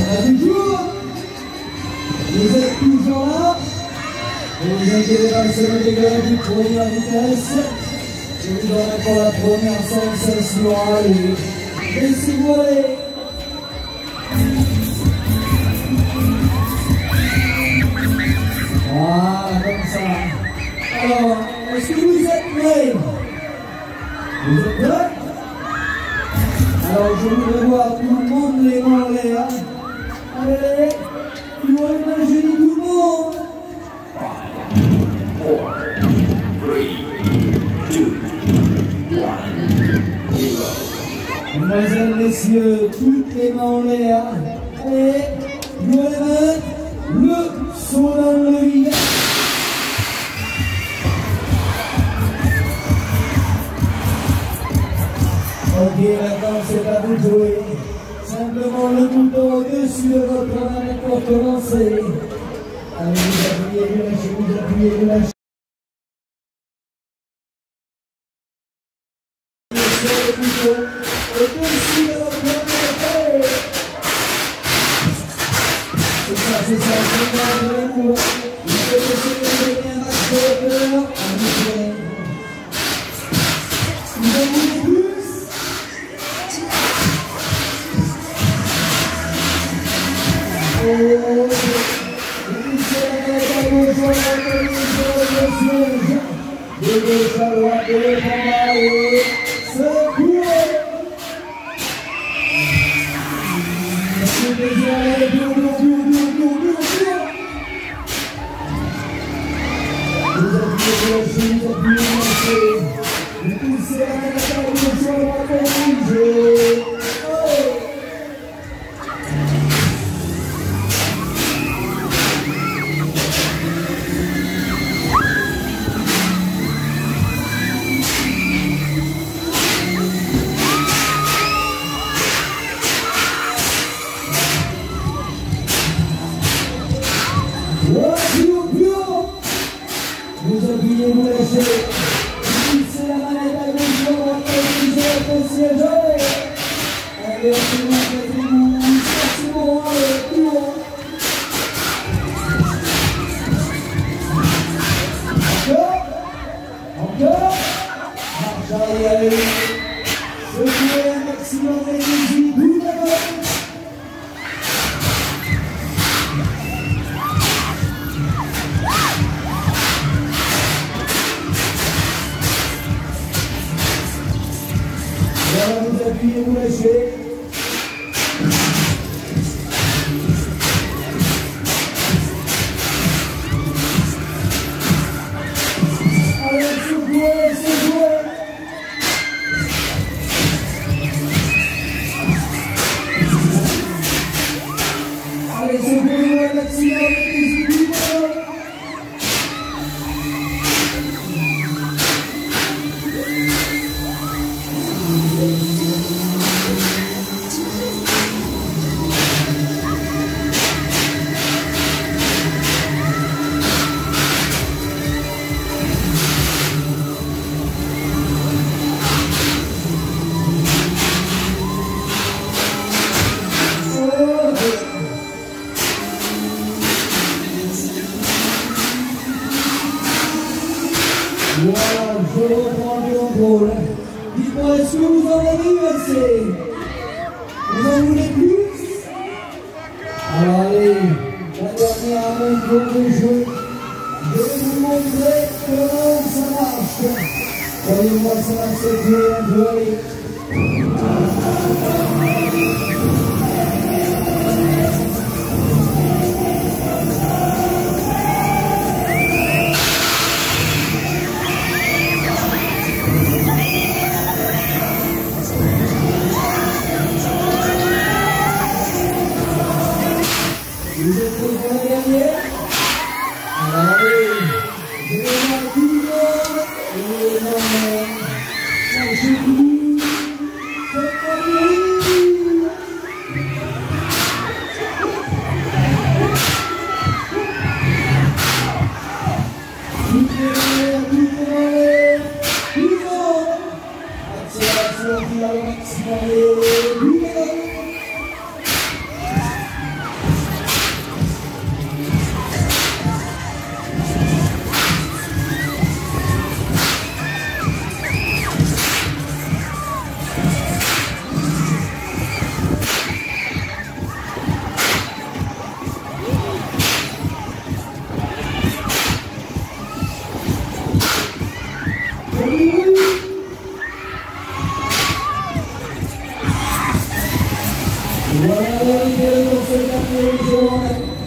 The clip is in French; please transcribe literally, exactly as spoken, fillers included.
va toujours. Vous êtes toujours là. Ne vous inquiétez pas, c'est le dégât du première vitesse. Je vous donne encore la première sensation. Allez, laissez-vous aller. Voilà, comme ça. Alors, est-ce que vous êtes prêts? Vous êtes prêts? Alors, je voudrais voir tout le monde les mains en l'air. Allez, tout le monde, je dis tout le monde. Mesdemoiselles, messieurs, toutes les mains en l'air. Allez, vous les mains, le son dans le vide. Ok, maintenant c'est à vous de jouer. Simplement le bouton au-dessus de votre main pour commencer. Allez, vous appuyez, vous lâchez, vous appuyez, vous lâchez. Sur le bouton au-dessus de votre main. C'est ça, c'est ça, c'est ça, c'est ça. Il faut essayer de donner un max de hauteur. Allez, vous en voulez plus? De gauche à droite, de l'autre en bas et secouez. C'est déjà allez, dur, dur, dur, dur, dur, dur, dur. Vous appuyez, vous lâchez, vous appuyez, vous lâchez. Vous poussez à la table, gauche à droite et bougez. Vous appuyez, vous lâchez, vous poussez la manette à gauche, à droite, vous êtes au siège, allez. Allez, c'est bon, c'est bon, c'est bon, allez, plus haut. Encore, encore, marche arrière, allez. Secouez un maximum d'énergie, tout d'abord. Voilà, vous appuyez, vous lâchez. Allez, secouez, secouez. Allez, secouez un maximum d'énergie, tout d'abord. Voilà, je reprends le contrôle. Dites-moi, est-ce que vous en avez eu assez? Vous en voulez plus? Alors allez, la dernière à mon tour de jeu. Je vais vous montrer comment ça marche. Croyez-moi, ça va se jouer un peu, allez. Vous êtes prêts pour la dernière? Allez, je vais voir tout le monde. Et non, ça je dis, c'est pas lui. Voilà l'arrivée dans ce quatrième jour.